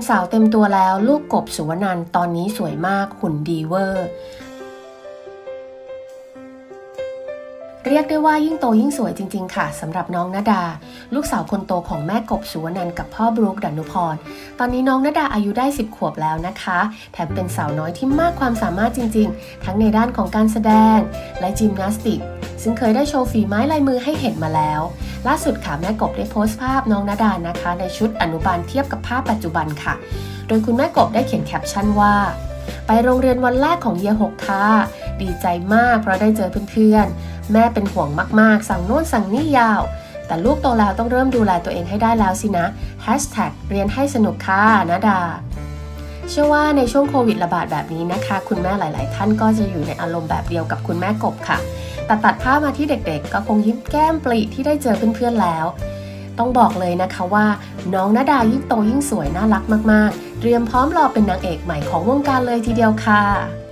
สาวเต็มตัวแล้วลูกกบสุวนันท์ตอนนี้สวยมากหุ่นดีเวอร์เรียกได้ว่ายิ่งโตยิ่งสวยจริงๆค่ะสำหรับน้องณดาลูกสาวคนโตของแม่กบสุวนันท์กับพ่อบรู๊ค ดนุพรตอนนี้น้องณดาอายุได้10 ขวบแล้วนะคะแถมเป็นสาวน้อยที่มากความสามารถจริงๆทั้งในด้านของการแสดงและยิมนาสติกซึ่งเคยได้โชว์ฝีไม้ลายมือให้เห็นมาแล้วล่าสุดค่ะแม่กบได้โพสต์ภาพน้องณดานะคะในชุดอนุบาลเทียบกับภาพปัจจุบันค่ะโดยคุณแม่กบได้เขียนแคปชั่นว่าไปโรงเรียนวันแรกของเยีย6ค่ะดีใจมากเพราะได้เจอเพื่อนๆแม่เป็นห่วงมากๆสั่งโน่นสั่งนี่ยาวแต่ลูกโตแล้วต้องเริ่มดูแลตัวเองให้ได้แล้วสินะเรียนให้สนุกค่ะณดาเชื่อว่าในช่วงโควิดระบาดแบบนี้นะคะคุณแม่หลายๆท่านก็จะอยู่ในอารมณ์แบบเดียวกับคุณแม่กบค่ะแต่ตัดภาพมาที่เด็กๆก็คงยิ้มแก้มปริที่ได้เจอเพื่อนๆแล้วต้องบอกเลยนะคะว่าน้องณดายิ่งโตยิ่งสวยน่ารักมากๆเตรียมพร้อมรอเป็นนางเอกใหม่ของวงการเลยทีเดียวค่ะ